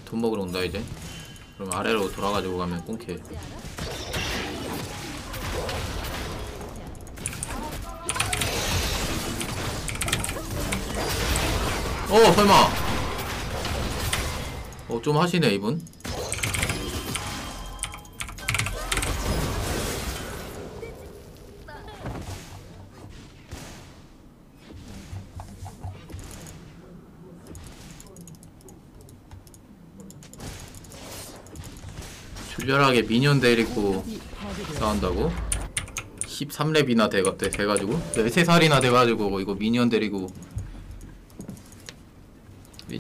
돈 먹으러 온다 이제. 그럼 아래로 돌아가지고 가면 꽁캐. 설마. 좀 하시네 이분. 출혈하게 미니언 데리고 싸운다고? 13렙이나 돼가지고 13살이나 돼가지고 이거 미니언 데리고